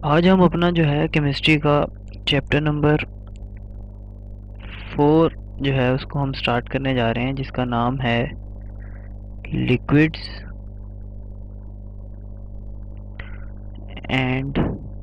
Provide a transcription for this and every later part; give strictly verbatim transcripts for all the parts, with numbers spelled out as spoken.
आज हम अपना जो है केमिस्ट्री का चैप्टर नंबर फोर जो है उसको हम स्टार्ट करने जा रहे हैं, जिसका नाम है लिक्विड्स एंड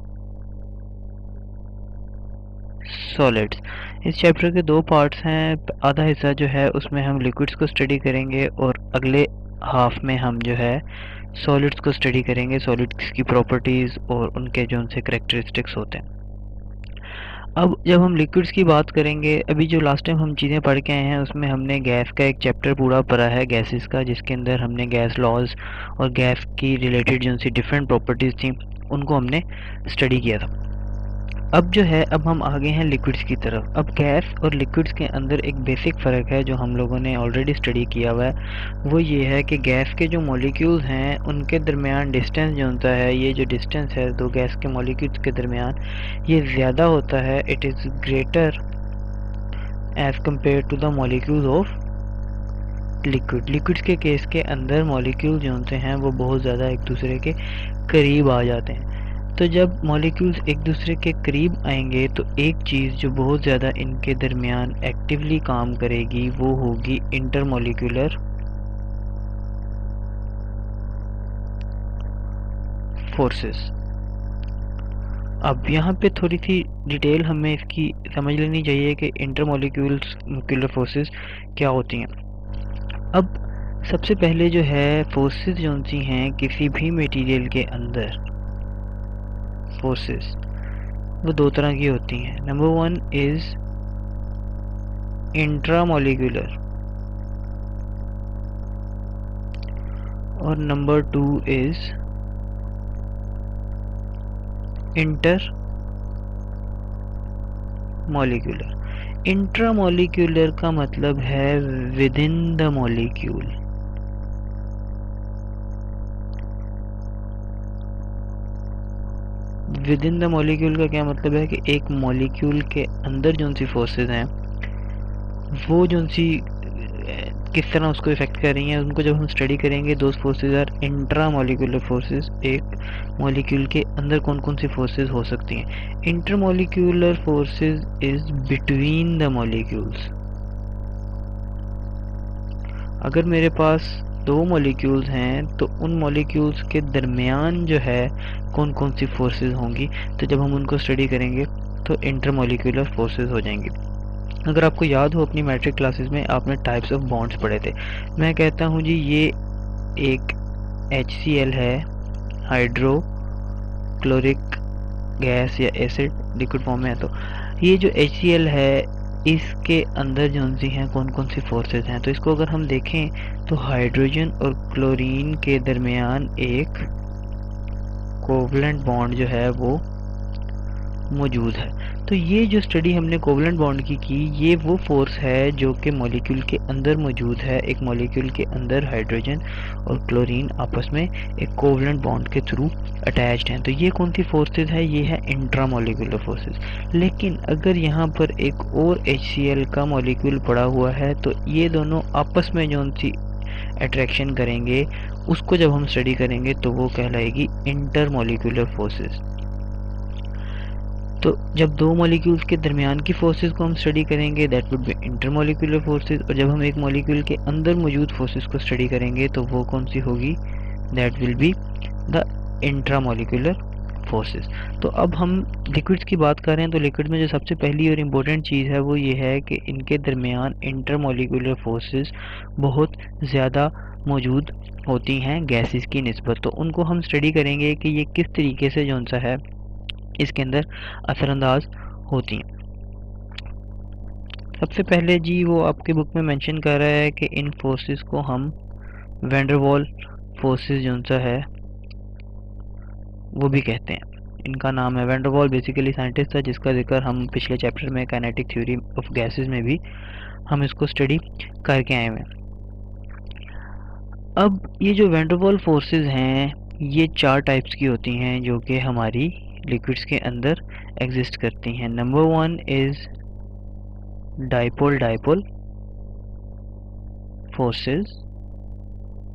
सॉलिड्स। इस चैप्टर के दो पार्ट्स हैं। आधा हिस्सा जो है उसमें हम लिक्विड्स को स्टडी करेंगे और अगले हाफ में हम जो है सॉलिड्स को स्टडी करेंगे, सॉलिड्स की प्रॉपर्टीज़ और उनके जो उनसे करेक्टरिस्टिक्स होते हैं। अब जब हम लिक्विड्स की बात करेंगे, अभी जो लास्ट टाइम हम चीज़ें पढ़ के आए हैं उसमें हमने गैस का एक चैप्टर पूरा पढ़ा है, गैसेस का, जिसके अंदर हमने गैस लॉज और गैस की रिलेटेड जो सी डिफरेंट प्रॉपर्टीज़ थी उनको हमने स्टडी किया था। अब जो है अब हम आगे हैं लिक्विड्स की तरफ। अब गैस और लिक्विड्स के अंदर एक बेसिक फ़र्क है जो हम लोगों ने ऑलरेडी स्टडी किया हुआ है। वो ये है कि गैस के जो मॉलिक्यूल्स हैं उनके दरमियान डिस्टेंस जो होता है, ये जो डिस्टेंस है दो गैस के मॉलिक्यूल्स के दरमियान, ये ज़्यादा होता है, it is greater as compare to the molecules of liquid. Liquids के केस के अंदर मॉलिक्यूल जो होते हैं वो बहुत ज़्यादा एक दूसरे के करीब आ जाते हैं। तो जब मॉलिक्यूल्स एक दूसरे के करीब आएंगे तो एक चीज़ जो बहुत ज़्यादा इनके दरमियान एक्टिवली काम करेगी वो होगी इंटरमॉलिक्यूलर फोर्सेस। अब यहाँ पे थोड़ी सी डिटेल हमें इसकी समझ लेनी चाहिए कि इंटरमॉलिक्यूलर फोर्सेस क्या होती हैं। अब सबसे पहले जो है फोर्सेस जो सी हैं किसी भी मटेरियल के अंदर, फोर्सेस वो दो तरह की होती हैं। नंबर वन इज इंट्रामॉलिक्यूलर और number two is intermolecular. Intramolecular का मतलब है within the molecule. Within the molecule का क्या मतलब है कि एक मॉलिक्यूल के अंदर जो सी फोर्सेस हैं वो जो सी किस तरह उसको इफेक्ट कर रही हैं, उनको जब हम स्टडी करेंगे those forces are intramolecular forces. एक मॉलिक्यूल के अंदर कौन कौन सी फोर्सेस हो सकती हैं। Intermolecular forces is between the molecules. अगर मेरे पास दो मॉलिक्यूल्स हैं तो उन मॉलिक्यूल्स के दरमियान जो है कौन कौन सी फोर्सेस होंगी, तो जब हम उनको स्टडी करेंगे तो इंटरमॉलिक्यूलर फोर्सेस हो जाएंगी। अगर आपको याद हो अपनी मैट्रिक क्लासेस में आपने टाइप्स ऑफ बॉन्ड्स पढ़े थे। मैं कहता हूँ जी ये एक एच सी एल है, हाइड्रो क्लोरिक गैस या एसिड लिक्विड फॉर्म में है। तो ये जो एच सी एल है इसके अंदर जो सी हैं कौन कौन सी फोर्सेस हैं, तो इसको अगर हम देखें तो हाइड्रोजन और क्लोरीन के दरमियान एक कोवलेंट बॉन्ड जो है वो मौजूद है। तो ये जो स्टडी हमने कोवलेंट बॉन्ड की की ये वो फोर्स है जो कि मॉलिक्यूल के अंदर मौजूद है। एक मॉलिक्यूल के अंदर हाइड्रोजन और क्लोरीन आपस में एक कोवलेंट बॉन्ड के थ्रू अटैच्ड हैं। तो ये कौन सी फोर्सेस है, ये है इंट्रामॉलिक्यूलर फोर्सेस। लेकिन अगर यहाँ पर एक और एच सी एल का मॉलिक्यूल पड़ा हुआ है तो ये दोनों आपस में जो सी अट्रैक्शन करेंगे उसको जब हम स्टडी करेंगे तो वो कहलाएगी इंटरमॉलिक्यूलर फोर्सेस। तो जब दो मॉलिक्यूल्स के दरमियान की फोर्सेस को हम स्टडी करेंगे that would be intermolecular forces, और जब हम एक मॉलिक्यूल के अंदर मौजूद फोर्सेस को स्टडी करेंगे तो वो कौन सी होगी, that will be the intramolecular forces. तो अब हम लिक्विड्स की बात कर रहे हैं तो लिक्विड में जो सबसे पहली और इम्पोर्टेंट चीज़ है वो ये है कि इनके दरमियान इंटरमॉलिक्यूलर फोर्सेस बहुत ज़्यादा मौजूद होती हैं गैसेस की निस्बत। तो उनको हम स्टडी करेंगे कि ये किस तरीके से जो सा है इसके अंदर असरअंदाज होती हैं। सबसे पहले जी वो आपके बुक में मेंशन कर रहा है कि इन फोर्सेस को हम वैन डर वाल फोर्सेस जो सा है वो भी कहते हैं। इनका नाम है वैन डर वाल, बेसिकली साइंटिस्ट था जिसका जिक्र हम पिछले चैप्टर में काइनेटिक थ्योरी ऑफ गैसेस में भी हम इसको स्टडी करके आए हुए हैं। अब ये जो वैन डर वाल फोर्सेस हैं ये चार टाइप्स की होती हैं जो कि हमारी लिक्विड्स के अंदर एग्जिस्ट करती हैं। Number one is dipole dipole forces,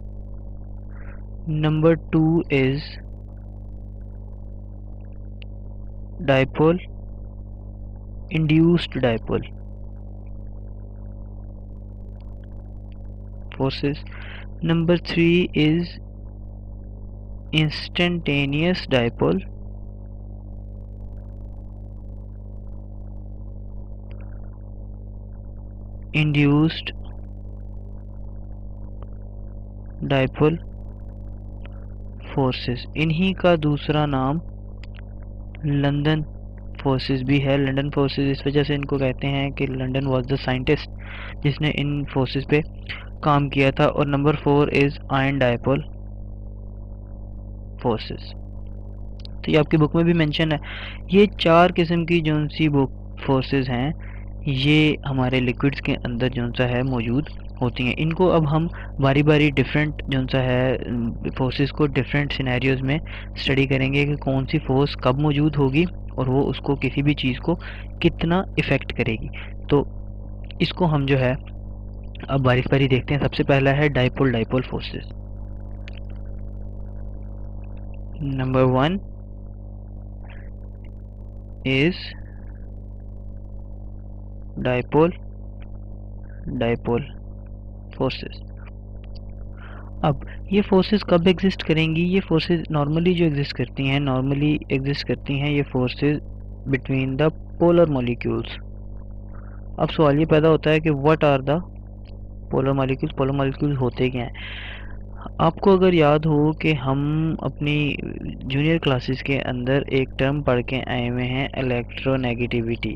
number two is dipole, induced dipole forces. Number three is instantaneous dipole, induced dipole forces. इन्हीं का दूसरा नाम लंदन फोर्सेस भी है। लंदन फोर्सेस इस वजह से इनको कहते हैं कि लंदन वाज द साइंटिस्ट जिसने इन फोर्सेस पे काम किया था। और number four is ion dipole forces. तो ये आपकी बुक में भी मेंशन है। ये चार किस्म की जो सी बुक फोर्सेस हैं ये हमारे लिक्विड्स के अंदर जो सा है मौजूद होती हैं। इनको अब हम बारी बारी डिफरेंट जो सा है फोर्सेस को डिफरेंट सिनेरियोज में स्टडी करेंगे कि कौन सी फोर्स कब मौजूद होगी और वो उसको किसी भी चीज़ को कितना इफ़ेक्ट करेगी। तो इसको हम जो है अब बारी बारी देखते हैं। सबसे पहला है dipole dipole forces. Number one is dipole dipole forces. अब ये फोर्सेस कब एग्जिस्ट करेंगी? ये फोर्सेस नॉर्मली जो एग्जिस्ट करती हैं नॉर्मली एग्जिस्ट करती हैं ये forces between the polar molecules. अब सवाल ये पैदा होता है कि what are the polar molecules. Polar molecules होते क्या हैं? आपको अगर याद हो कि हम अपनी जूनियर क्लासेस के अंदर एक टर्म पढ़ के आए हुए हैं इलेक्ट्रोनेगेटिविटी।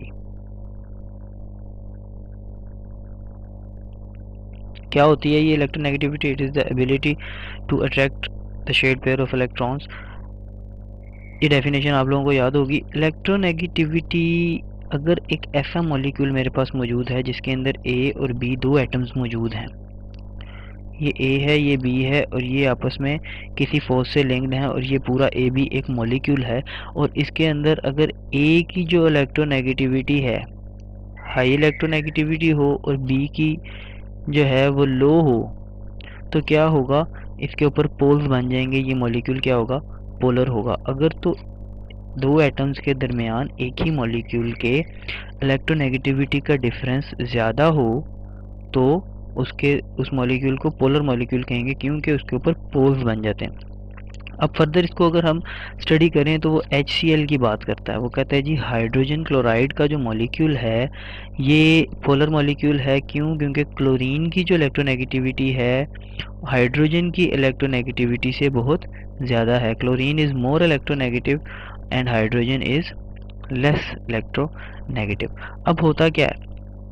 क्या होती है ये electronegativity? It is the ability to attract the shared pair of electrons. ये डेफिनेशन आप लोगों को याद होगी। इलेक्ट्रोनेगेटिविटी अगर एक ऐसा मॉलिक्यूल मेरे पास मौजूद है जिसके अंदर ए और बी दो एटम्स मौजूद हैं, ये ए है ये बी है और ये आपस में किसी फोर्स से लिंक्ड हैं और ये पूरा ए बी एक मॉलिक्यूल है, और इसके अंदर अगर ए की जो इलेक्ट्रोनेगेटिविटी है हाई इलेक्ट्रोनेगेटिविटी हो और बी की जो है वो लो हो, तो क्या होगा? इसके ऊपर पोल्स बन जाएंगे। ये मॉलिक्यूल क्या होगा? पोलर होगा। अगर तो दो एटम्स के दरमियान एक ही मॉलिक्यूल के इलेक्ट्रोनेगेटिविटी का डिफरेंस ज़्यादा हो तो उसके उस मॉलिक्यूल को पोलर मॉलिक्यूल कहेंगे, क्योंकि उसके ऊपर पोल्स बन जाते हैं। अब फर्दर इसको अगर हम स्टडी करें तो वो एच सी एल की बात करता है। वो कहता है जी हाइड्रोजन क्लोराइड का जो मॉलिक्यूल है ये पोलर मॉलिक्यूल है। क्यों? क्योंकि क्लोरीन की जो इलेक्ट्रोनेगेटिविटी है हाइड्रोजन की इलेक्ट्रोनेगेटिविटी से बहुत ज़्यादा है। Chlorine is more electronegative and hydrogen is less electronegative. अब होता क्या है?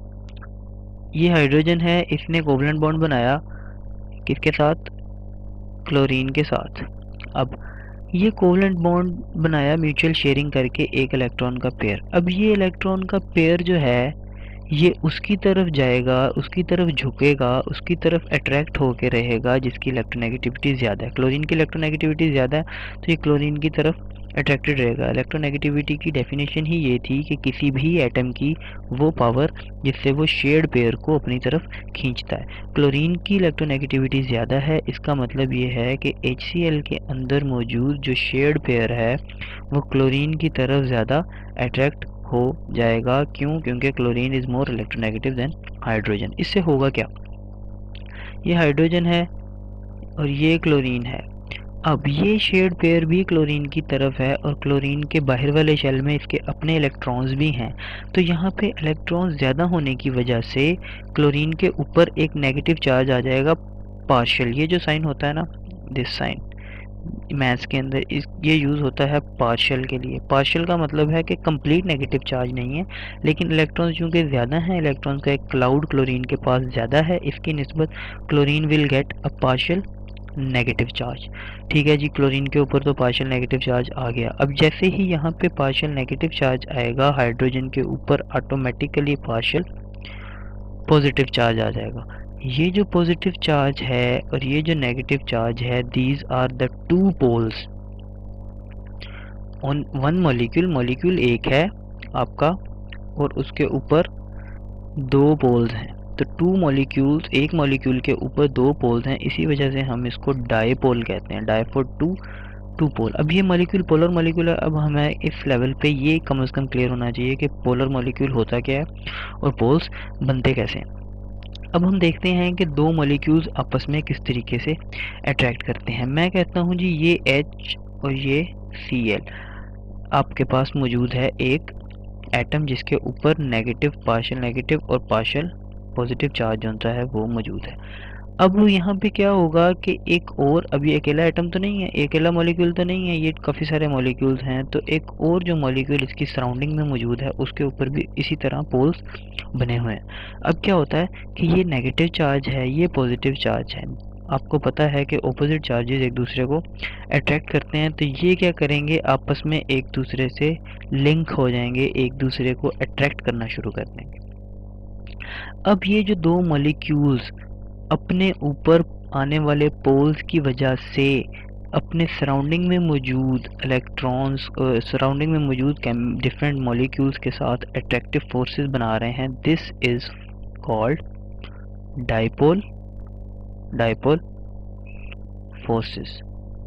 ये हाइड्रोजन है, इसने कोवलेंट बॉन्ड बनाया किसके साथ? क्लोरीन के साथ। अब ये कोवलेंट बॉन्ड बनाया म्यूचुअल शेयरिंग करके एक इलेक्ट्रॉन का पेयर। अब ये इलेक्ट्रॉन का पेयर जो है ये उसकी तरफ जाएगा, उसकी तरफ झुकेगा, उसकी तरफ अट्रैक्ट होके रहेगा जिसकी इलेक्ट्रोनेगेटिविटी ज़्यादा है। क्लोरीन की इलेक्ट्रोनेगेटिविटी ज़्यादा है तो ये क्लोरीन की तरफ अट्रैक्टेड रहेगा। इलेक्ट्रोनेगेटिविटी की डेफिनेशन ही ये थी कि किसी भी एटम की वो पावर जिससे वो शेयर्ड पेयर को अपनी तरफ खींचता है। क्लोरीन की इलेक्ट्रोनेगेटिविटी ज़्यादा है, इसका मतलब ये है कि एच सी एल के अंदर मौजूद जो शेयर्ड पेयर है वो क्लोरीन की तरफ ज़्यादा अट्रैक्ट हो जाएगा। क्यों? क्योंकि chlorine is more electronegative than hydrogen. इससे होगा क्या? ये हाइड्रोजन है और ये क्लोरीन है। अब ये शेयर्ड पेयर भी क्लोरीन की तरफ है और क्लोरीन के बाहर वाले शेल में इसके अपने इलेक्ट्रॉन्स भी हैं। तो यहाँ पे इलेक्ट्रॉन्स ज़्यादा होने की वजह से क्लोरीन के ऊपर एक नेगेटिव चार्ज आ जाएगा पार्शियल। ये जो साइन होता है ना, दिस साइन मैथ्स के अंदर इस ये यूज़ होता है पार्शियल के लिए। पार्शियल का मतलब है कि कंप्लीट नेगेटिव चार्ज नहीं है, लेकिन इलेक्ट्रॉन्स चूँकि ज़्यादा हैं, इलेक्ट्रॉन्स का एक क्लाउड क्लोरीन के पास ज़्यादा है, इसकी निस्बत chlorine will get a partial negative charge. ठीक है जी, क्लोरीन के ऊपर तो पार्शियल नेगेटिव चार्ज आ गया। अब जैसे ही यहाँ पे पार्शियल नेगेटिव चार्ज आएगा हाइड्रोजन के ऊपर ऑटोमेटिकली पार्शियल पॉजिटिव चार्ज आ जाएगा। ये जो पॉजिटिव चार्ज है और ये जो नेगेटिव चार्ज है, these are the two poles on one molecule. Molecule एक है आपका और उसके ऊपर दो पोल्स हैं। तो टू मॉलिक्यूल्स, एक मॉलिक्यूल के ऊपर दो पोल्स हैं, इसी वजह से हम इसको डाईपोल कहते हैं। Di for two, two pole. अब ये मॉलिक्यूल पोलर मॉलिक्यूल है। अब हमें इस लेवल पे ये कम से कम क्लियर होना चाहिए कि पोलर मॉलिक्यूल होता क्या है और पोल्स बनते कैसे हैं। अब हम देखते हैं कि दो मॉलिक्यूल्स आपस में किस तरीके से अट्रैक्ट करते हैं। मैं कहता हूँ जी ये H और ये Cl आपके पास मौजूद है एक एटम जिसके ऊपर नेगेटिव, पार्शियल नेगेटिव और पार्शियल पॉजिटिव चार्ज होता है वो मौजूद है। अब यहाँ पे क्या होगा कि एक और, अब ये अकेला एटम तो नहीं है, अकेला मॉलिक्यूल तो नहीं है, ये काफ़ी सारे मॉलिक्यूल्स हैं, तो एक और जो मॉलिक्यूल इसकी सराउंडिंग में मौजूद है उसके ऊपर भी इसी तरह पोल्स बने हुए हैं। अब क्या होता है कि ये नेगेटिव चार्ज है, ये पॉजिटिव चार्ज है। आपको पता है कि ऑपोजिट चार्जेस एक दूसरे को अट्रैक्ट करते हैं, तो ये क्या करेंगे आपस में एक दूसरे से लिंक हो जाएंगे, एक दूसरे को अट्रैक्ट करना शुरू कर देंगे। अब ये जो दो मॉलिक्यूल्स अपने ऊपर आने वाले पोल्स की वजह से अपने सराउंडिंग में मौजूद इलेक्ट्रॉन्स, सराउंडिंग में मौजूद डिफरेंट मॉलिक्यूल्स के साथ अट्रैक्टिव फोर्सेस बना रहे हैं, this is called dipole dipole forces.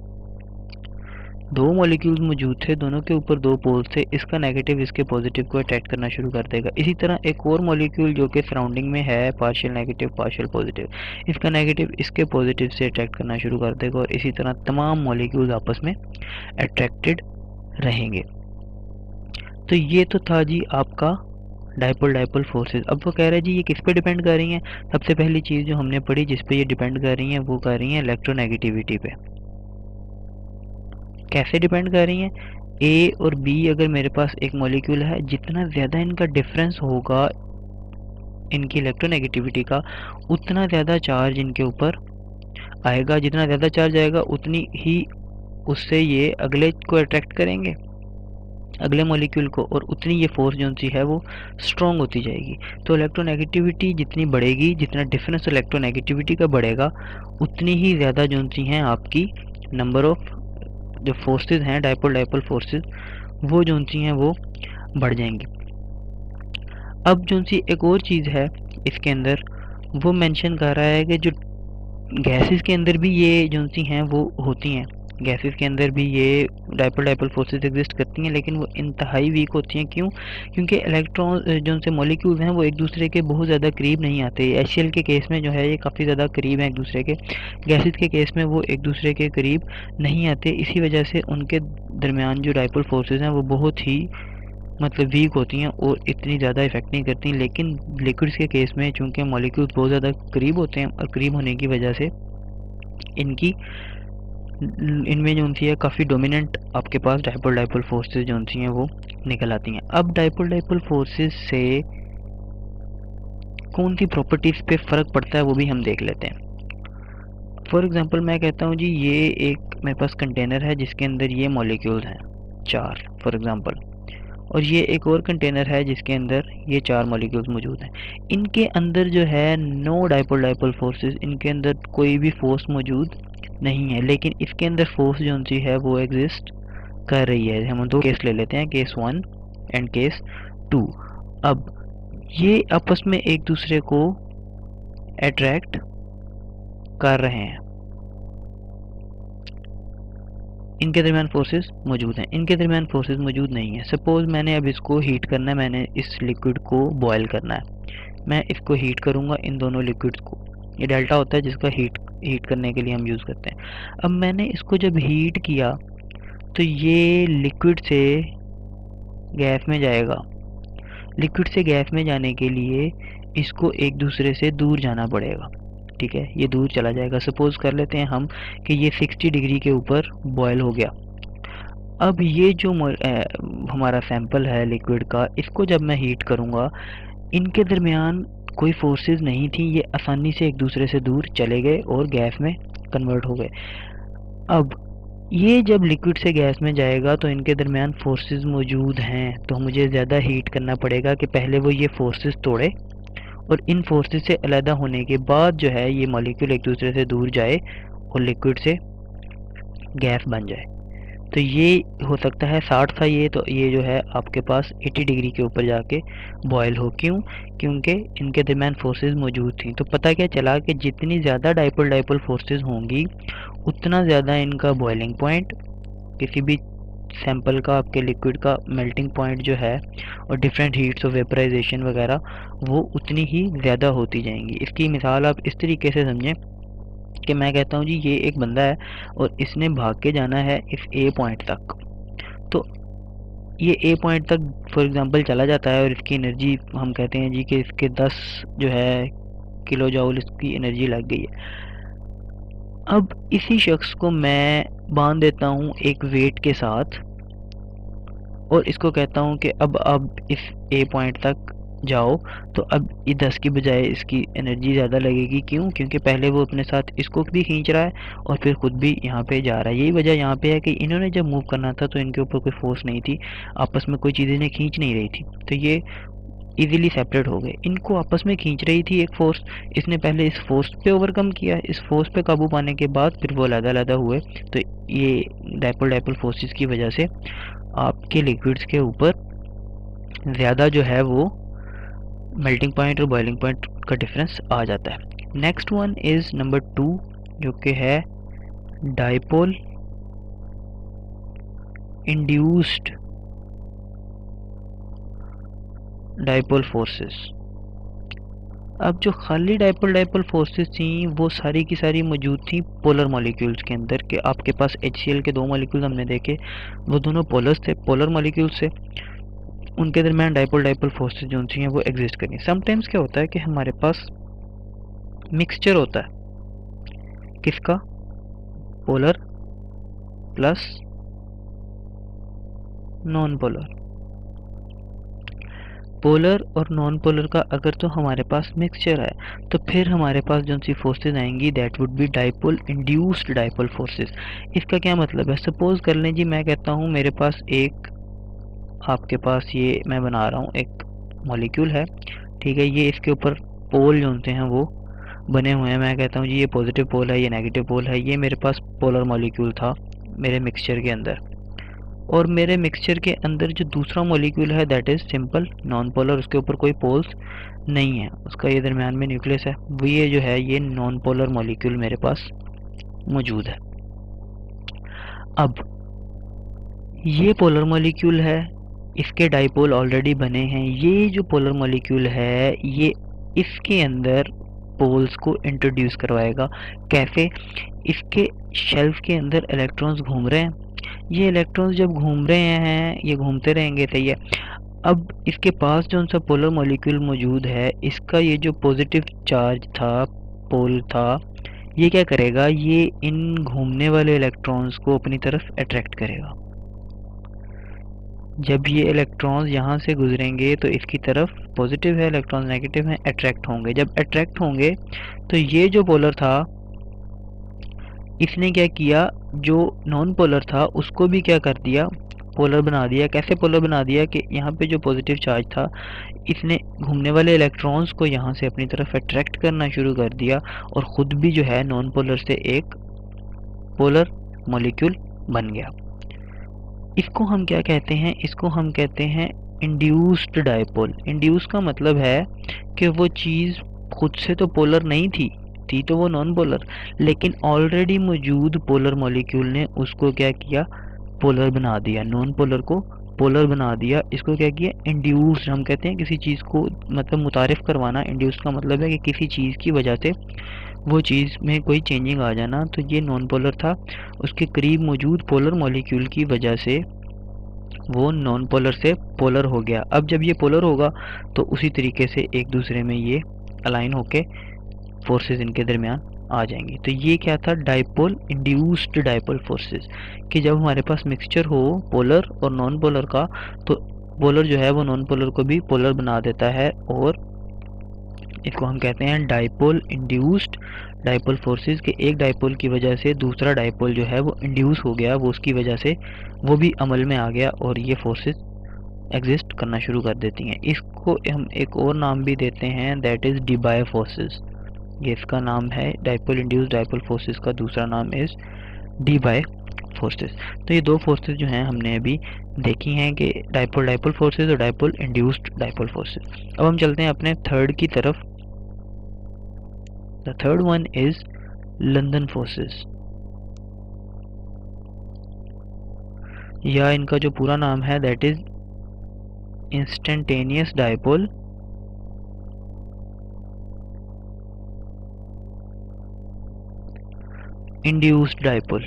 दो मॉलिक्यूल्स मौजूद थे, दोनों के ऊपर दो पोल्स थे, इसका नेगेटिव इसके पॉजिटिव को अट्रैक्ट करना शुरू कर देगा। इसी तरह एक और मॉलिक्यूल जो कि सराउंडिंग में है, पार्शियल नेगेटिव पार्शियल पॉजिटिव, इसका नेगेटिव इसके पॉजिटिव से अट्रैक्ट करना शुरू कर देगा और इसी तरह तमाम मॉलिक्यूल्स आपस में अट्रैक्टेड रहेंगे। तो ये तो था जी आपका डाइपोल डाइपोल फोर्सेस। अब वो कह रहे हैं जी ये किस पे डिपेंड कर रही हैं। सबसे पहली चीज़ जो हमने पढ़ी जिस पे ये डिपेंड कर रही हैं वो कर रही हैं इलेक्ट्रोनेगेटिविटी पे। कैसे डिपेंड कर रही हैं, ए और बी अगर मेरे पास एक मॉलिक्यूल है, जितना ज़्यादा इनका डिफरेंस होगा इनकी इलेक्ट्रोनेगेटिविटी का, उतना ज़्यादा चार्ज इनके ऊपर आएगा। जितना ज़्यादा चार्ज आएगा उतनी ही उससे ये अगले को अट्रैक्ट करेंगे, अगले मॉलिक्यूल को, और उतनी ये फोर्स जो सी है वो स्ट्रॉन्ग होती जाएगी। तो इलेक्ट्रोनेगेटिविटी जितनी बढ़ेगी, जितना डिफरेंस इलेक्ट्रोनेगेटिविटी का बढ़ेगा, उतनी ही ज़्यादा जो सी हैं आपकी नंबर ऑफ जो फोर्सेस हैं, डाइपोल डाइपोल फोर्सेस, वो जो सी हैं वो बढ़ जाएंगी। अब जो सी एक और चीज़ है इसके अंदर, वो मेंशन कर रहा है कि जो गैसेस के अंदर भी ये जो सी हैं वो होती हैं, गैसेस के अंदर भी ये डाइपोल डाइपोल फोर्सेस एग्जिस्ट करती हैं, लेकिन वो इंतहाई वीक होती हैं। क्यों? क्योंकि इलेक्ट्रॉन जो से मॉलिक्यूल्स हैं वो एक दूसरे के बहुत ज़्यादा करीब नहीं आते। एच सी एल के केस में जो है ये काफ़ी ज़्यादा करीब हैं एक दूसरे के, गैसेस के केस में वो एक दूसरे के करीब नहीं आते। इसी वजह से उनके दरमियान जो डाइपोल फोर्सेस हैं वो बहुत ही मतलब वीक होती हैं और इतनी ज़्यादा इफेक्ट नहीं करती। लेकिन लिक्विड्स के केस में चूँकि मॉलिक्यूल्स बहुत ज़्यादा करीब होते हैं और करीब होने की वजह से इनकी इनमें जो सी है काफ़ी डोमिनेंट आपके पास डाइपोल डाइपोल फोर्सेस जो सी हैं वो निकल आती हैं। अब डाइपोल डाइपोल फोर्सेस से कौन सी प्रॉपर्टीज़ पे फ़र्क पड़ता है वो भी हम देख लेते हैं। फॉर एग्जांपल मैं कहता हूँ जी ये एक मेरे पास कंटेनर है जिसके अंदर ये मॉलिक्यूल्स हैं चार फॉर एग्जांपल, और ये एक और कंटेनर है जिसके अंदर ये चार मॉलिक्यूल्स मौजूद हैं। इनके अंदर जो है नो डाइपोल डाइपोल फोर्सेस, इनके अंदर कोई भी फोर्स मौजूद नहीं है, लेकिन इसके अंदर फोर्स जो सी है वो एग्जिस्ट कर रही है। हम दो केस ले लेते हैं, case one and case two. अब ये आपस में एक दूसरे को अट्रैक्ट कर रहे हैं, इनके दरमियान फोर्सेस मौजूद हैं, इनके दरमियान फोर्सेस मौजूद नहीं है। सपोज़ मैंने अब इसको हीट करना है, मैंने इस लिक्विड को बॉयल करना है, मैं इसको हीट करूँगा इन दोनों लिक्विड्स को। ये डेल्टा होता है जिसका हीट हीट करने के लिए हम यूज़ करते हैं। अब मैंने इसको जब हीट किया तो ये लिक्विड से गैस में जाएगा। लिक्विड से गैस में जाने के लिए इसको एक दूसरे से दूर जाना पड़ेगा, ठीक है, ये दूर चला जाएगा। सपोज़ कर लेते हैं हम कि ये साठ डिग्री के ऊपर बॉयल हो गया। अब ये जो ए, हमारा सैंपल है लिक्विड का, इसको जब मैं हीट करूँगा, इनके दरमियान कोई फोर्सेस नहीं थी, ये आसानी से एक दूसरे से दूर चले गए और गैस में कन्वर्ट हो गए। अब ये जब लिक्विड से गैस में जाएगा तो इनके दरमियान फोर्सेस मौजूद हैं, तो मुझे ज़्यादा हीट करना पड़ेगा कि पहले वो ये फोर्सेस तोड़े और इन फोर्सेस से अलग होने के बाद जो है ये मॉलिक्यूल एक दूसरे से दूर जाए और लिक्विड से गैस बन जाए। तो ये हो सकता है साठ था ये, तो ये जो है आपके पास अस्सी डिग्री के ऊपर जाके बॉयल हो। क्यों? क्योंकि इनके दरमियान फोर्सेस मौजूद थी। तो पता क्या चला कि जितनी ज़्यादा डाइपोल डाइपोल फोर्सेस होंगी उतना ज़्यादा इनका बॉइलिंग पॉइंट किसी भी सैंपल का, आपके लिक्विड का मेल्टिंग पॉइंट जो है और डिफरेंट हीट्स ऑफ वेपराइजेशन वगैरह वो उतनी ही ज़्यादा होती जाएंगी। इसकी मिसाल आप इस तरीके से समझें कि मैं कहता हूँ जी ये एक बंदा है और इसने भाग के जाना है इस ए पॉइंट तक, तो ये ए पॉइंट तक फॉर एग्जांपल चला जाता है और इसकी एनर्जी हम कहते हैं जी कि इसके दस जो है किलो जूल इसकी एनर्जी लग गई है। अब इसी शख्स को मैं बांध देता हूँ एक वेट के साथ और इसको कहता हूँ कि अब अब इस ए पॉइंट तक जाओ, तो अब ये दस की बजाय इसकी एनर्जी ज़्यादा लगेगी। क्यों? क्योंकि पहले वो अपने साथ इसको भी खींच रहा है और फिर ख़ुद भी यहाँ पे जा रहा है। यही वजह यहाँ पे है कि इन्होंने जब मूव करना था तो इनके ऊपर कोई फोर्स नहीं थी, आपस में कोई चीज़ इन्हें खींच नहीं रही थी, तो ये इजीली सेपरेट हो गए। इनको आपस में खींच रही थी एक फोर्स, इसने पहले इस फोर्स पे ओवरकम किया, इस फोर्स पे काबू पाने के बाद फिर वो अलग-अलग हुए। तो ये डाइपोल डाइपोल फोर्सेस की वजह से आपके लिक्विड्स के ऊपर ज़्यादा जो है वो मेल्टिंग पॉइंट और बॉइलिंग पॉइंट का डिफरेंस आ जाता है। Next one is number two, जो कि है डाइपोल इंड्यूस्ड डाइपोल फोर्सेस। अब जो खाली डाइपोल डाइपोल फोर्सेस थी वो सारी की सारी मौजूद थी पोलर मॉलिक्यूल्स के अंदर, कि आपके पास एच सी एल के दो मॉलिक्यूल्स हमने देखे, वो दोनों पोलर्स थे, पोलर मॉलिक्यूल्स से उनके दरमियान डाइपोल डाइपोल फोर्सेस जो हैं वो एग्जिस्ट करें। समटाइम्स क्या होता है कि हमारे पास मिक्सचर होता है, किसका? Polar plus non polar. Polar और नॉन पोलर का अगर तो हमारे पास मिक्सचर है तो फिर हमारे पास जो सी फोर्सेस आएंगी that would be dipole induced dipole forces. इसका क्या मतलब है? सपोज कर लें जी मैं कहता हूँ मेरे पास एक, आपके पास ये मैं बना रहा हूँ एक मॉलिक्यूल है, ठीक है, ये इसके ऊपर पोल जो होते हैं वो बने हुए हैं। मैं कहता हूँ जी ये पॉजिटिव पोल है, ये नेगेटिव पोल है। ये मेरे पास पोलर मॉलिक्यूल था मेरे मिक्सचर के अंदर, और मेरे मिक्सचर के अंदर जो दूसरा मॉलिक्यूल है that is simple non polar, उसके ऊपर कोई पोल्स नहीं है, उसका ये दरमियान में न्यूक्लियस है। वो ये जो है ये नॉन पोलर मॉलिक्यूल मेरे पास मौजूद है। अब ये पोलर मॉलिक्यूल है, इसके डाइपोल ऑलरेडी बने हैं। ये जो पोलर मॉलिक्यूल है ये इसके अंदर पोल्स को इंट्रोड्यूस करवाएगा। कैसे? इसके शेल्फ के अंदर इलेक्ट्रॉन्स घूम रहे हैं, ये इलेक्ट्रॉन्स जब घूम रहे हैं ये घूमते रहेंगे, सही है। अब इसके पास जो सा पोलर मॉलिक्यूल मौजूद है, इसका ये जो पॉजिटिव चार्ज था, पोल था, ये क्या करेगा? ये इन घूमने वाले इलेक्ट्रॉन्स को अपनी तरफ अट्रैक्ट करेगा। जब ये इलेक्ट्रॉन्स यहाँ से गुजरेंगे तो इसकी तरफ पॉजिटिव है, इलेक्ट्रॉन्स नेगेटिव हैं, अट्रैक्ट होंगे। जब अट्रैक्ट होंगे तो ये जो पोलर था इसने क्या किया, जो नॉन पोलर था उसको भी क्या कर दिया? पोलर बना दिया। कैसे पोलर बना दिया? कि यहाँ पे जो पॉजिटिव चार्ज था इसने घूमने वाले इलेक्ट्रॉन्स को यहाँ से अपनी तरफ अट्रैक्ट करना शुरू कर दिया और ख़ुद भी जो है नॉन पोलर से एक पोलर मॉलिक्यूल बन गया। इसको हम क्या कहते हैं? इसको हम कहते हैं इंड्यूस्ड डाइपोल। इंड्यूस का मतलब है कि वो चीज़ खुद से तो पोलर नहीं थी, थी तो वो नॉन पोलर, लेकिन ऑलरेडी मौजूद पोलर मॉलिक्यूल ने उसको क्या किया? पोलर बना दिया, नॉन पोलर को पोलर बना दिया। इसको क्या किया? इंड्यूस्ड हम कहते हैं किसी चीज़ को मतलब मुतारिफ करवाना। इंड्यूस का मतलब है कि किसी चीज़ की वजह से वो चीज़ में कोई चेंजिंग आ जाना। तो ये नॉन पोलर था, उसके करीब मौजूद पोलर मॉलिक्यूल की वजह से वो नॉन पोलर से पोलर हो गया। अब जब ये पोलर होगा तो उसी तरीके से एक दूसरे में ये अलाइन होके फोर्सेस इनके दरमियान आ जाएंगी। तो ये क्या था? डाइपोल इंड्यूस्ड डाइपोल फोर्सेस, कि जब हमारे पास मिक्सचर हो पोलर और नॉन पोलर का तो पोलर जो है वो नॉन पोलर को भी पोलर बना देता है, और इसको हम कहते हैं डाइपोल इंड्यूस्ड डाइपोल फोर्सेस। के एक डाइपोल की वजह से दूसरा डाइपोल जो है वो इंड्यूस हो गया, वो उसकी वजह से वो भी अमल में आ गया और ये फोर्सेस एग्जिस्ट करना शुरू कर देती हैं। इसको हम एक और नाम भी देते हैं दैट इज़ डीबाय फोर्सेस। ये इसका नाम है, डाइपोल इंड्यूस्ड डाइपोल फोर्सेस का दूसरा नाम इज़ डीबाय फोर्सेस। तो ये दो फोर्सेस जो हैं हमने अभी देखी हैं कि डाइपोल डाइपोल फोर्सेस और डाइपोल इंड्यूस्ड डाइपोल फोर्सेस। अब हम चलते हैं अपने थर्ड की तरफ। The third one is London forces. या इनका जो पूरा नाम है that is instantaneous dipole induced dipole.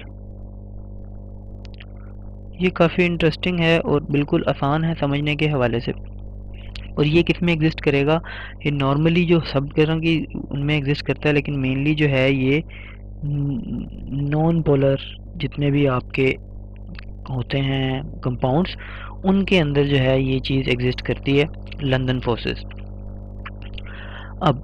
ये काफ़ी इंटरेस्टिंग है और बिल्कुल आसान है समझने के हवाले से। और ये किस में एग्जिस्ट करेगा, ये नॉर्मली जो सब कह रहा हूँ कि उनमें एग्जिस्ट करता है, लेकिन मेनली जो है ये नॉन पोलर जितने भी आपके होते हैं कंपाउंड्स, उनके अंदर जो है ये चीज़ एग्जिस्ट करती है, लंदन फोर्सेस। अब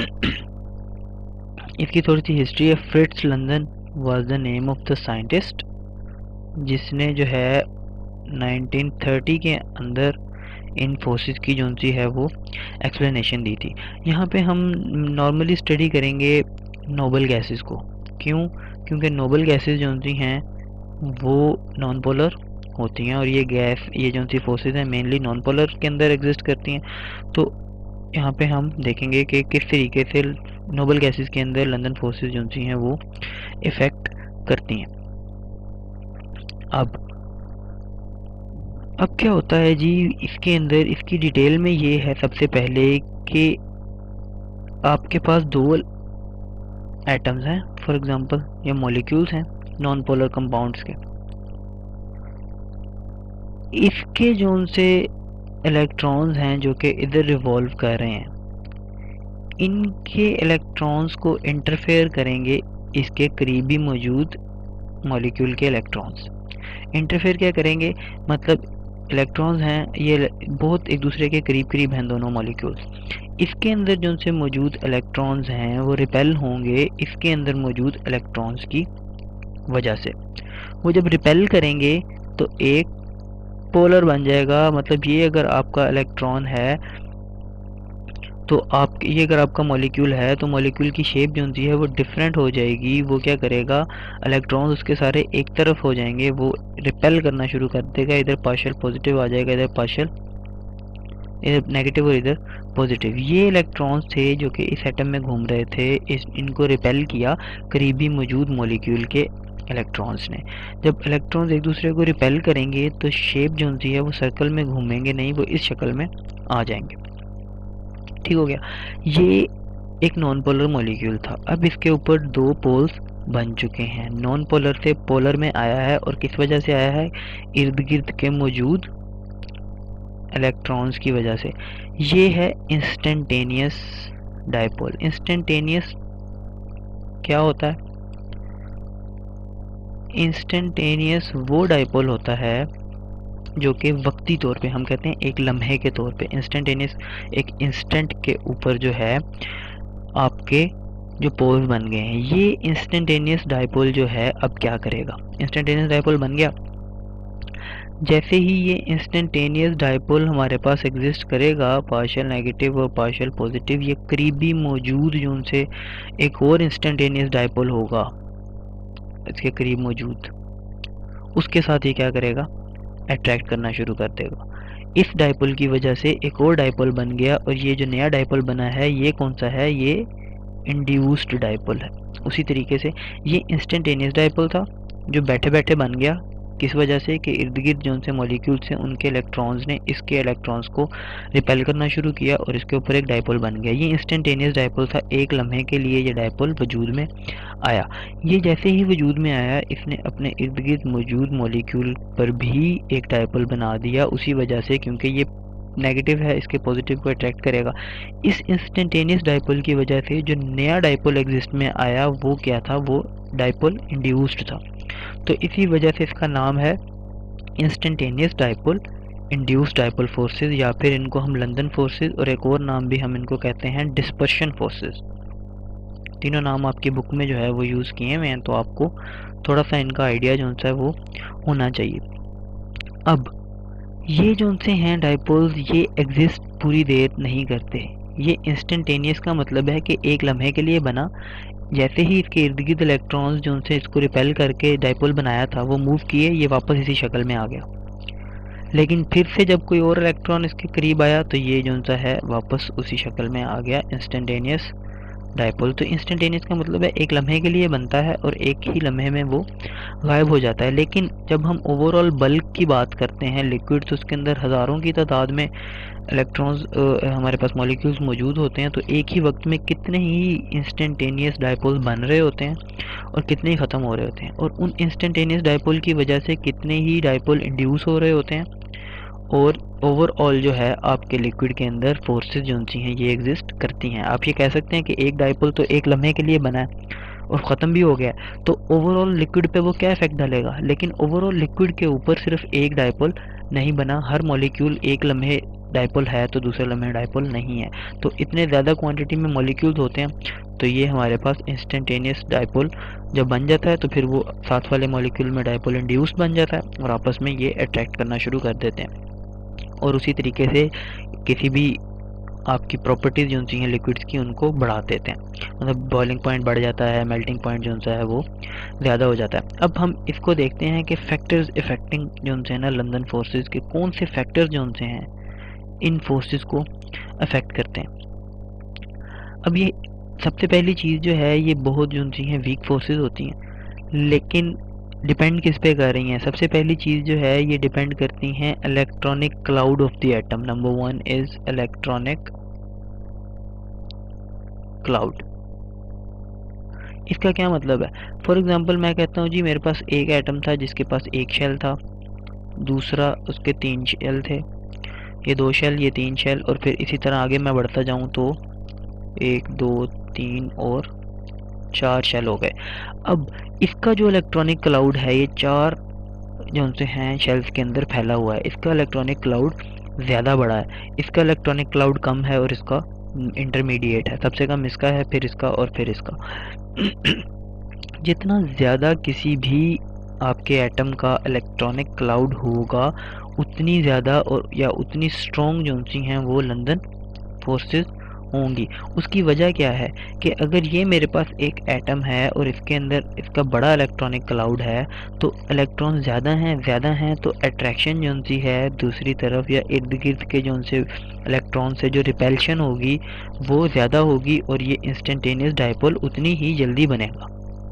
इसकी थोड़ी सी हिस्ट्री है। Fritz London was the name of the scientist जिसने जो है नाइनटीन थर्टी के अंदर इन फोर्सेस की जो सी है वो एक्सप्लेनेशन दी थी। यहाँ पे हम नॉर्मली स्टडी करेंगे नोबल गैसेस को। क्यों? क्योंकि नोबल गैसेस जो सी हैं वो नॉन पोलर होती हैं और ये गैस ये जो सी फोर्सेस हैं मेनली नॉन पोलर के अंदर एग्जिस्ट करती हैं। तो यहाँ पे हम देखेंगे कि किस तरीके से नोबल गैसेस के अंदर लंदन फोर्सेस जो सी हैं वो इफ़ेक्ट करती हैं। अब अब क्या होता है जी इसके अंदर, इसकी डिटेल में ये है सबसे पहले कि आपके पास दो एटम्स हैं फॉर एग्जांपल या मॉलिक्यूल्स हैं नॉन पोलर कंपाउंड्स के। इसके जो से इलेक्ट्रॉन्स हैं जो कि इधर रिवॉल्व कर रहे हैं, इनके इलेक्ट्रॉन्स को इंटरफेयर करेंगे इसके करीबी मौजूद मॉलिक्यूल के इलेक्ट्रॉन्स। इंटरफेयर क्या करेंगे, मतलब इलेक्ट्रॉन्स हैं ये बहुत एक दूसरे के करीब करीब हैं दोनों मॉलिक्यूल्स। इसके अंदर जो से मौजूद इलेक्ट्रॉन्स हैं वो रिपेल होंगे इसके अंदर मौजूद इलेक्ट्रॉन्स की वजह से। वो जब रिपेल करेंगे तो एक पोलर बन जाएगा। मतलब ये अगर आपका इलेक्ट्रॉन है तो आप ये अगर आपका मॉलिक्यूल है तो मॉलिक्यूल की शेप जो होती है वो डिफरेंट हो जाएगी। वो क्या करेगा, इलेक्ट्रॉन्स उसके सारे एक तरफ हो जाएंगे, वो रिपेल करना शुरू कर देगा। इधर पार्शियल पॉजिटिव आ जाएगा, इधर पार्शियल इधर नेगेटिव और इधर पॉजिटिव। ये इलेक्ट्रॉन्स थे जो कि इस एटम में घूम रहे थे, इस इनको रिपेल किया करीबी मौजूद मॉलिक्यूल के इलेक्ट्रॉन्स ने। जब इलेक्ट्रॉन्स एक दूसरे को रिपेल करेंगे तो शेप जो होती है वो सर्कल में घूमेंगे नहीं, वो इस शक्ल में आ जाएंगे। ठीक हो गया। ये एक नॉन पोलर मॉलिक्यूल था। अब इसके ऊपर दो पोल्स बन चुके हैं, नॉन पोलर से पोलर में आया है। और किस वजह से आया है, इर्द गिर्द के मौजूद इलेक्ट्रॉन्स की वजह से। ये है इंस्टेंटेनियस डायपोल। इंस्टेंटेनियस क्या होता है, इंस्टेंटेनियस वो डायपोल होता है जो कि वक्ती तौर पे, हम कहते हैं एक लम्हे के तौर पे। इंस्टेंटेनियस एक इंस्टेंट के ऊपर जो है आपके जो पोल्स बन गए हैं। ये इंस्टेंटेनियस डायपोल जो है अब क्या करेगा, इंस्टेंटेनियस डायपोल बन गया। जैसे ही ये इंस्टेंटेनियस डायपोल हमारे पास एग्जिस्ट करेगा, पार्शियल नेगेटिव और पार्शियल पॉजिटिव, ये करीबी मौजूद जो उनसे एक और इंस्टेंटेनियस डायपोल होगा इसके करीब मौजूद, उसके साथ ये क्या करेगा, अट्रैक्ट करना शुरू कर देगा। इस डायपोल की वजह से एक और डायपोल बन गया। और ये जो नया डायपोल बना है ये कौन सा है, ये इंड्यूस्ड डायपोल है। उसी तरीके से ये इंस्टेंटेनियस डायपोल था जो बैठे बैठे बन गया। किस वजह से कि इर्द गिर्द जो से मॉलिक्यूल्स हैं उनके इलेक्ट्रॉन्स ने इसके इलेक्ट्रॉन्स को रिपेल करना शुरू किया और इसके ऊपर एक डायपोल बन गया। ये इंस्टेंटेनियस डायपोल था, एक लम्हे के लिए ये डायपोल वजूद में आया। ये जैसे ही वजूद में आया इसने अपने इर्द गिर्द मौजूद मॉलिक्यूल पर भी एक डायपोल बना दिया, उसी वजह से क्योंकि ये नेगेटिव है इसके पॉजिटिव को अट्रैक्ट करेगा। इस इंस्टेंटेनियस डायपोल की वजह से जो नया डायपोल एग्जिस्ट में आया वो क्या था, वो डायपोल इंड्यूस्ड था। तो इसी वजह से इसका नाम है instantaneous dipole induced dipole forces, या फिर इनको हम लंदन फोर्सेस और एक और नाम भी हम इनको कहते हैं डिस्पर्शन फोर्सेस। तीनों नाम आपकी बुक में जो है वो यूज़ किए हुए हैं, तो आपको थोड़ा सा इनका आइडिया जो सा है वो होना चाहिए। अब ये जो से हैं डायपोल्स, ये एग्जिस्ट पूरी देर नहीं करते। ये इंस्टेंटेनियस का मतलब है कि एक लम्हे के लिए बना, जैसे ही इसके इर्द गिर्द इलेक्ट्रॉन्स जो से इसको रिपेल करके डायपोल बनाया था वो मूव किए, ये वापस इसी शक्ल में आ गया। लेकिन फिर से जब कोई और इलेक्ट्रॉन इसके करीब आया तो ये जो सा है वापस उसी शक्ल में आ गया, इंस्टेंटेनियस डायपोल। तो इंस्टेंटेनियस का मतलब है एक लम्हे के लिए बनता है और एक ही लम्हे में वो गायब हो जाता है। लेकिन जब हम ओवरऑल बल्क की बात करते हैं लिक्विड, तो उसके अंदर हज़ारों की तादाद में इलेक्ट्रॉन्स हमारे पास मॉलिक्यूल्स मौजूद होते हैं। तो एक ही वक्त में कितने ही इंस्टेंटेनियस डायपोल बन रहे होते हैं और कितने ही ख़त्म हो रहे होते हैं, और उन इंस्टेंटेनियस डायपोल की वजह से कितने ही डायपोल इंड्यूस हो रहे होते हैं, और ओवरऑल जो है आपके लिक्विड के अंदर फोर्सेस जो सी हैं ये एग्जिस्ट करती हैं। आप ये कह सकते हैं कि एक डायपोल तो एक लम्हे के लिए बना है और ख़त्म भी हो गया, तो ओवरऑल लिक्विड पे वो क्या इफेक्ट डालेगा। लेकिन ओवरऑल लिक्विड के ऊपर सिर्फ एक डायपोल नहीं बना, हर मॉलिक्यूल एक लम्हे डायपोल है तो दूसरे लम्हे डायपोल नहीं है। तो इतने ज़्यादा क्वांटिटी में मॉलिक्यूल्स होते हैं, तो ये हमारे पास इंस्टेंटेनियस डायपोल जब बन जाता है तो फिर वो साथ वाले मॉलिक्यूल में डायपोल इंड्यूस बन जाता है और आपस में ये अट्रैक्ट करना शुरू कर देते हैं। और उसी तरीके से किसी भी आपकी प्रॉपर्टीज़ जो सी हैं लिक्विड्स की उनको बढ़ा देते हैं, मतलब बॉइलिंग पॉइंट बढ़ जाता है, मेल्टिंग पॉइंट जो सा है वो ज़्यादा हो जाता है। अब हम इसको देखते हैं कि फैक्टर्स इफेक्टिंग जो से हैं ना लंदन फोर्सेस के, कौन से फैक्टर्स जो से हैं इन फोर्सेस को अफेक्ट करते हैं। अब ये सबसे पहली चीज़ जो है ये बहुत जो सी हैं वीक फोर्सेस होती हैं, लेकिन डिपेंड किस पे कर रही हैं। सबसे पहली चीज़ जो है ये डिपेंड करती हैं electronic cloud of the atom. Number one is electronic cloud. इसका क्या मतलब है? फॉर एग्जांपल मैं कहता हूँ जी मेरे पास एक एटम था जिसके पास एक शेल था, दूसरा उसके तीन शेल थे, ये दो शेल, ये तीन शेल, और फिर इसी तरह आगे मैं बढ़ता जाऊँ तो एक दो तीन और चार शेल हो गए। अब इसका जो इलेक्ट्रॉनिक क्लाउड है ये चार जो से हैं शेल्स के अंदर फैला हुआ है, इसका इलेक्ट्रॉनिक क्लाउड ज़्यादा बड़ा है, इसका इलेक्ट्रॉनिक क्लाउड कम है और इसका इंटरमीडिएट है। सबसे कम इसका है, फिर इसका और फिर इसका। जितना ज़्यादा किसी भी आपके एटम का इलेक्ट्रॉनिक क्लाउड होगा उतनी ज़्यादा और या उतनी स्ट्रॉन्ग जो सी हैं वो लंदन फोर्सेस होंगी। उसकी वजह क्या है कि अगर ये मेरे पास एक एटम है और इसके अंदर इसका बड़ा इलेक्ट्रॉनिक क्लाउड है, तो इलेक्ट्रॉन ज़्यादा हैं ज़्यादा हैं तो अट्रैक्शन जो सी है दूसरी तरफ या इर्द गिर्द के जो से इलेक्ट्रॉन से जो रिपल्शन होगी वो ज़्यादा होगी, और ये इंस्टेंटेनियस डायपोल उतनी ही जल्दी बनेगा।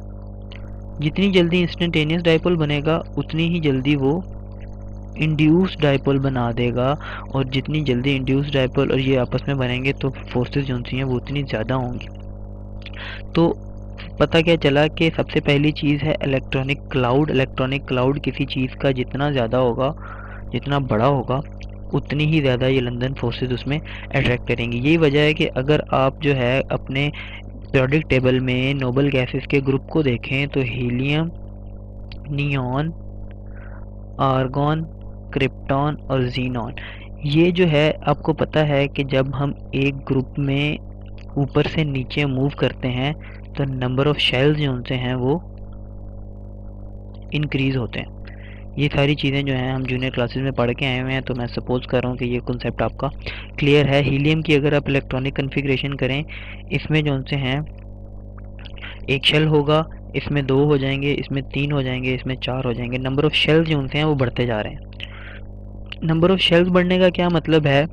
जितनी जल्दी इंस्टेंटेनियस डायपोल बनेगा उतनी ही जल्दी वो इंड्यूस डायपोल बना देगा, और जितनी जल्दी इंड्यूस डायपोल और ये आपस में बनेंगे तो फोर्सेस जो सी हैं वो उतनी ज़्यादा होंगी। तो पता क्या चला कि सबसे पहली चीज़ है इलेक्ट्रॉनिक क्लाउड। इलेक्ट्रॉनिक क्लाउड किसी चीज़ का जितना ज़्यादा होगा, जितना बड़ा होगा, उतनी ही ज़्यादा ये लंदन फोर्सेस उसमें अट्रैक्ट करेंगी। यही वजह है कि अगर आप जो है अपने पीरियोडिक टेबल में नोबल गैसेस के ग्रुप को देखें तो हीलियम, नियॉन, आर्गॉन, क्रिप्टॉन और जीनॉन, ये जो है आपको पता है कि जब हम एक ग्रुप में ऊपर से नीचे मूव करते हैं तो नंबर ऑफ शेल्स जो उनसे हैं वो इंक्रीज़ होते हैं। ये सारी चीज़ें जो हैं हम जूनियर क्लासेस में पढ़ के आए हुए हैं, तो मैं सपोज कर रहा हूँ कि ये कॉन्सेप्ट आपका क्लियर है। हीलियम की अगर आप इलेक्ट्रॉनिक कन्फिग्रेशन करें, इसमें जो उनसे हैं एक शेल होगा, इसमें दो हो जाएंगे, इसमें तीन हो जाएंगे, इसमें चार हो जाएंगे। नंबर ऑफ शेल्स जो उनसे हैं वो बढ़ते जा रहे हैं। नंबर ऑफ शेल्स बढ़ने का क्या मतलब है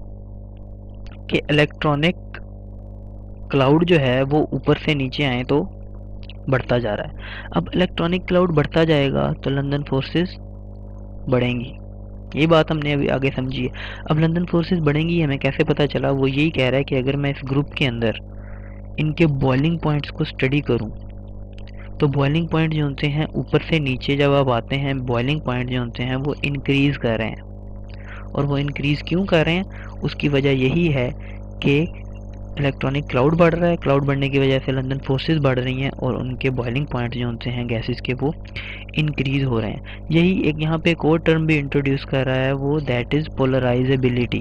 कि इलेक्ट्रॉनिक क्लाउड जो है वो ऊपर से नीचे आए तो बढ़ता जा रहा है। अब इलेक्ट्रॉनिक क्लाउड बढ़ता जाएगा तो लंदन फोर्सेस बढ़ेंगी। ये बात हमने अभी आगे समझी है। अब लंदन फोर्सेस बढ़ेंगी हमें कैसे पता चला? वो यही कह रहा है कि अगर मैं इस ग्रुप के अंदर इनके बॉइलिंग पॉइंट्स को स्टडी करूं तो बॉइलिंग पॉइंट जो उनसे हैं ऊपर से नीचे जब आप आते हैं, बॉइलिंग पॉइंट जो उनसे हैं वो इंक्रीज़ कर रहे हैं। और वो इंक्रीज़ क्यों कर रहे हैं? उसकी वजह यही है कि इलेक्ट्रॉनिक क्लाउड बढ़ रहा है, क्लाउड बढ़ने की वजह से लंदन फोर्सेस बढ़ रही हैं और उनके बॉइलिंग पॉइंट जो उनसे हैं गैसेस के वो इंक्रीज़ हो रहे हैं। यही एक यहाँ पे एक और टर्म भी इंट्रोड्यूस कर रहा है, वो दैट इज़ पोलराइजेबिलिटी।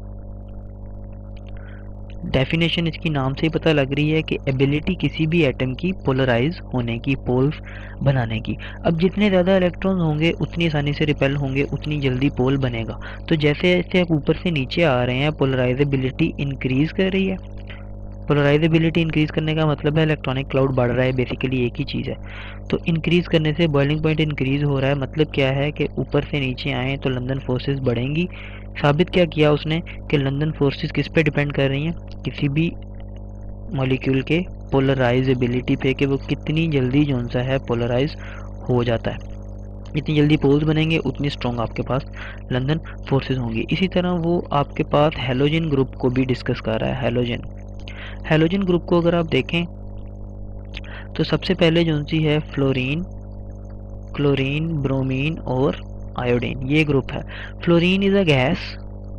डेफिनेशन इसकी नाम से ही पता लग रही है कि एबिलिटी किसी भी एटम की पोलराइज होने की, पोल्स बनाने की। अब जितने ज़्यादा इलेक्ट्रॉन्स होंगे उतनी आसानी से रिपेल होंगे, उतनी जल्दी पोल बनेगा। तो जैसे जैसे आप ऊपर से नीचे आ रहे हैं पोलराइजेबिलिटी इंक्रीज़ कर रही है। पोलराइजेबिलिटी इंक्रीज़ करने का मतलब है इलेक्ट्रॉनिक क्लाउड बढ़ रहा है, बेसिकली एक ही चीज़ है। तो इंक्रीज़ करने से बॉइलिंग पॉइंट इंक्रीज़ हो रहा है, मतलब क्या है कि ऊपर से नीचे आएँ तो लंदन फोर्सेस बढ़ेंगी। साबित क्या किया उसने कि लंदन फोर्सेस किस पे डिपेंड कर रही हैं? किसी भी मॉलिक्यूल के पोलराइजेबिलिटी पे कि वो कितनी जल्दी जो सा है पोलराइज हो जाता है। जितनी जल्दी पोल्स बनेंगे उतनी स्ट्रॉन्ग आपके पास लंदन फोर्सेस होंगी। इसी तरह वो आपके पास हैलोजन ग्रुप को भी डिस्कस कर रहा है। हैलोजन हैलोजन ग्रुप को अगर आप देखें तो सबसे पहले जो सी है फ्लोरीन, क्लोरीन, ब्रोमीन और आयोडीन, ये ग्रुप है। Fluorine is a gas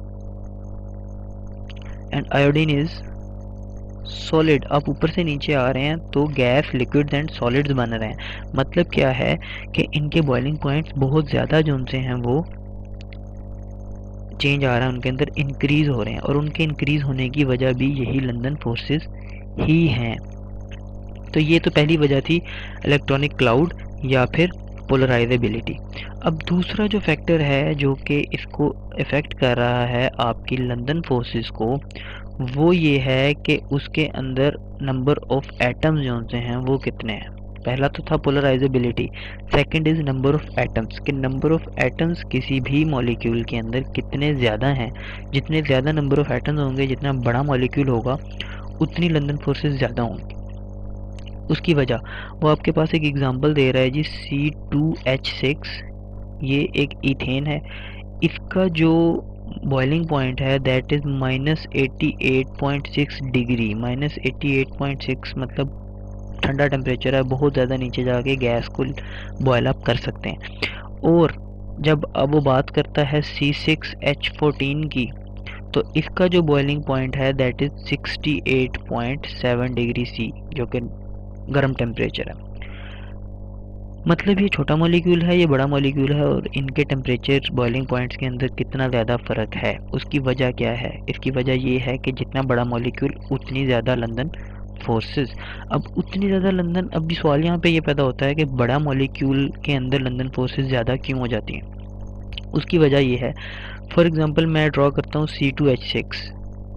and iodine is solid. आप ऊपर से नीचे आ रहे हैं तो गैस, लिक्विड्स एंड सॉलिड्स बन रहे हैं। मतलब क्या है कि इनके बॉइलिंग पॉइंट्स बहुत ज़्यादा जो उनसे हैं वो चेंज आ रहा है, उनके अंदर इंक्रीज हो रहे हैं, और उनके इंक्रीज होने की वजह भी यही लंदन फोर्सेस ही हैं। तो ये तो पहली वजह थी इलेक्ट्रॉनिक क्लाउड या फिर पोलराइजेबिलिटी। अब दूसरा जो फैक्टर है जो कि इसको इफ़ेक्ट कर रहा है आपकी लंदन फोर्सेस को, वो ये है कि उसके अंदर नंबर ऑफ एटम्स जो से हैं वो कितने हैं। पहला तो था polarizability, second is number of atoms, कि नंबर ऑफ एटम्स किसी भी मॉलिक्यूल के अंदर कितने ज़्यादा हैं। जितने ज़्यादा नंबर ऑफ एटम्स होंगे, जितना बड़ा मॉलिक्यूल होगा, उतनी लंदन फोर्सेस ज़्यादा होंगी। उसकी वजह वो आपके पास एक एग्जांपल दे रहा है जी, सी टू एच सिक्स, ये एक इथेन है। इसका जो बॉइलिंग पॉइंट है that is minus eighty eight point six degree. Minus eighty eight point six मतलब ठंडा टेम्परेचर है, बहुत ज़्यादा नीचे जाके गैस को बॉयल अप कर सकते हैं। और जब अब वो बात करता है सी सिक्स एच फोर्टीन की, तो इसका जो बॉइलिंग पॉइंट है that is sixty eight point seven degree C, जो कि गर्म टेम्परेचर है। मतलब ये छोटा मॉलिक्यूल है, ये बड़ा मॉलिक्यूल है, और इनके टेम्परेचर बॉइलिंग पॉइंट्स के अंदर कितना ज़्यादा फ़र्क है। उसकी वजह क्या है? इसकी वजह ये है कि जितना बड़ा मॉलिक्यूल उतनी ज़्यादा लंदन फोर्सेस। अब उतनी ज़्यादा लंदन, अब भी सवाल यहाँ पे ये पैदा होता है कि बड़ा मॉलिक्यूल के अंदर लंदन फोर्सेस ज़्यादा क्यों हो जाती हैं। उसकी वजह ये है, फॉर एग्ज़ाम्पल मैं ड्रॉ करता हूँ सी टू एच सिक्स।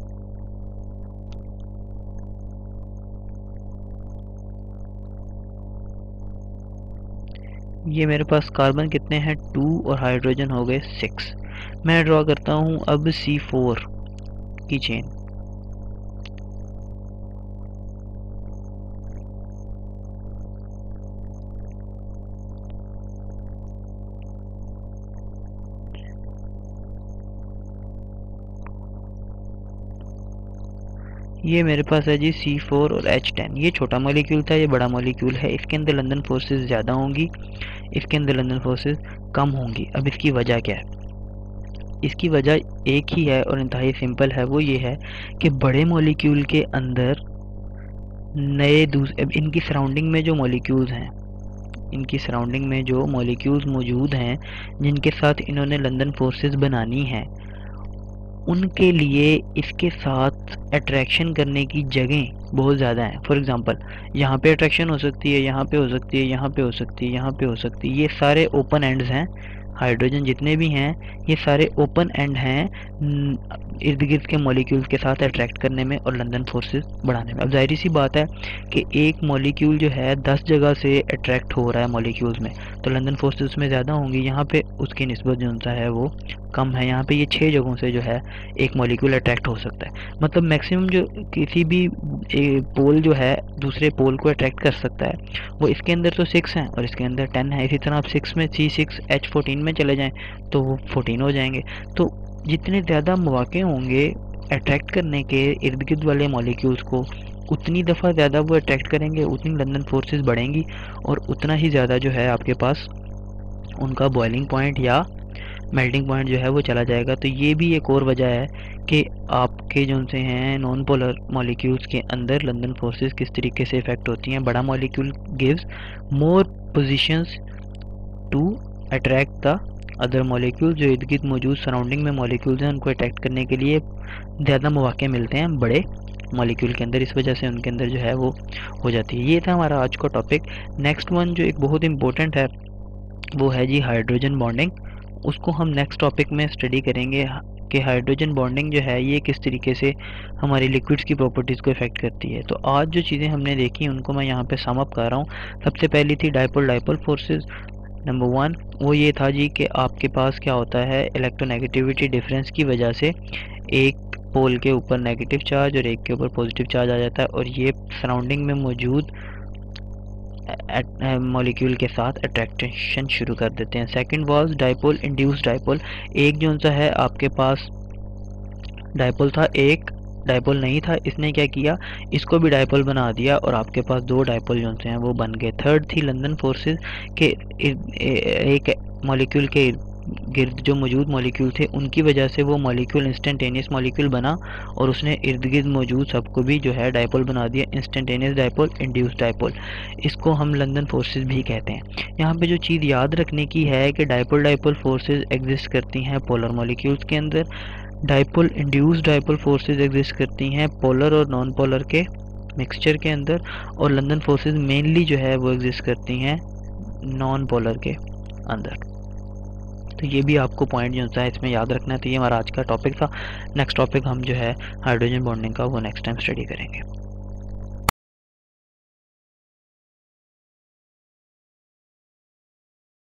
ये मेरे पास कार्बन कितने हैं? टू, और हाइड्रोजन हो गए सिक्स। मैं ड्रॉ करता हूँ अब सी फोर की चेन। ये मेरे पास है जी सी फोर और एच टेन। ये छोटा मॉलिक्यूल था, ये बड़ा मॉलिक्यूल है। इसके अंदर लंदन फोर्सेस ज़्यादा होंगी, इसके अंदर लंदन फोर्सेस कम होंगी। अब इसकी वजह क्या है? इसकी वजह एक ही है और इंतहाई सिंपल है। वो ये है कि बड़े मॉलिक्यूल के अंदर नए दूसरे, अब इनकी सराउंडिंग में जो मॉलिक्यूल्स हैं, इनकी सराउंडिंग में जो मॉलिक्यूल्स मौजूद हैं जिनके साथ इन्होंने लंदन फोर्सेस बनानी है, उनके लिए इसके साथ अट्रैक्शन करने की जगह बहुत ज़्यादा हैं। फॉर एग्ज़ाम्पल यहाँ पे अट्रैक्शन हो सकती है, यहाँ पे हो सकती है, यहाँ पे हो सकती है, यहाँ पे हो सकती है। ये सारे ओपन एंड्स हैं। हाइड्रोजन जितने भी हैं ये सारे ओपन एंड हैं इर्द गिर्द के मॉलिक्यूल्स के साथ अट्रैक्ट करने में और लंदन फोर्सेस बढ़ाने में। अब जाहिर सी बात है कि एक मॉलिक्यूल जो है दस जगह से अट्रैक्ट हो रहा है मॉलिक्यूल्स में, तो लंदन फोर्सेस उसमें ज़्यादा होंगी। यहाँ पे उसकी निस्बत जो सा है वो कम है। यहाँ पे ये छः जगहों से जो है एक मॉलिक्यूल अट्रैक्ट हो सकता है। मतलब मैक्सिमम जो किसी भी पोल जो है दूसरे पोल को अट्रैक्ट कर सकता है वो इसके अंदर तो सिक्स हैं और इसके अंदर टेन है। इसी तरह आप सिक्स में सी सिक्स एच फोर्टीन में चले जाएँ तो वो फोर्टीन हो जाएंगे। तो जितने ज़्यादा मौके होंगे अट्रैक्ट करने के इर्द गिर्द वाले मॉलिक्यूल्स को, उतनी दफ़ा ज़्यादा वो अट्रैक्ट करेंगे, उतनी लंदन फोर्सेस बढ़ेंगी और उतना ही ज़्यादा जो है आपके पास उनका बॉइलिंग पॉइंट या मेल्टिंग पॉइंट जो है वो चला जाएगा। तो ये भी एक और वजह है कि आपके जो से हैं नॉन पोलर मॉलिक्यूल्स के अंदर लंदन फोर्सेस किस तरीके से इफ़ेक्ट होती हैं। बड़ा molecule gives more positions to attract the other molecule. जो इर्द गिर्द मौजूद सराउंडिंग में मॉलिक्यूल्स हैं उनको अट्रैक्ट करने के लिए ज़्यादा मौके मिलते हैं बड़े मॉलिक्यूल के अंदर, इस वजह से उनके अंदर जो है वो हो जाती है। ये था हमारा आज का टॉपिक। नेक्स्ट वन जो एक बहुत इंपॉर्टेंट है वो है जी हाइड्रोजन बॉन्डिंग। उसको हम नेक्स्ट टॉपिक में स्टडी करेंगे कि हाइड्रोजन बॉन्डिंग जो है ये किस तरीके से हमारी लिक्विड्स की प्रॉपर्टीज़ को इफ़ेक्ट करती है। तो आज जो चीज़ें हमने देखी उनको मैं यहाँ पे सम अप कर रहा हूँ। सबसे पहली थी dipole dipole forces. Number one वो ये था जी कि आपके पास क्या होता है, इलेक्ट्रोनेगेटिविटी डिफरेंस की वजह से एक पोल के ऊपर नेगेटिव चार्ज और एक के ऊपर पॉजिटिव चार्ज आ जाता है और ये सराउंडिंग में मौजूद मॉलिक्यूल के साथ अट्रैक्शन शुरू कर देते हैं। Second was dipole induced dipole. एक जो सा है आपके पास डाइपोल था, एक डाइपोल नहीं था, इसने क्या किया, इसको भी डाइपोल बना दिया और आपके पास दो डाइपोल जो हैं वो बन गए। थर्ड थी लंदन फोर्सेस के एक मॉलिक्यूल के गिर्द जो मौजूद मॉलिक्यूल थे उनकी वजह से वो मॉलिक्यूल इंस्टेंटेनियस मॉलिक्यूल बना और उसने इर्द गिर्द मौजूद सबको भी जो है डाइपोल बना दिया। इंस्टेंटेनियस डाइपोल, इंड्यूस्ड डाइपोल, इसको हम लंदन फोर्सेस भी कहते हैं। यहाँ पे जो चीज़ याद रखने की है कि डाइपोल डाइपोल फोर्सेस एग्जिस्ट करती हैं पोलर मॉलिक्यूल्स के अंदर, dipole induced dipole forces exist करती हैं पोलर और नॉन पोलर के मिक्सचर के अंदर, और लंदन फोर्सेस मेनली जो है वो एग्जिस्ट करती हैं नॉन पोलर के अंदर। तो ये भी आपको पॉइंट जो होता है इसमें याद रखना चाहिए। हमारा आज का टॉपिक था। नेक्स्ट टॉपिक हम जो है हाइड्रोजन बॉन्डिंग का वो नेक्स्ट टाइम स्टडी करेंगे।